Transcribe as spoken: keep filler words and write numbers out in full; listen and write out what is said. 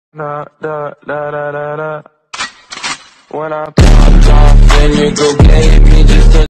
Da da da da da da. When I popped off, then your girl gave me just